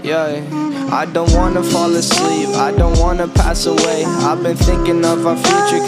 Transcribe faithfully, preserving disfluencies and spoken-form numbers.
Yeah, I don't wanna fall asleep, I don't wanna pass away. I've been thinking of our future.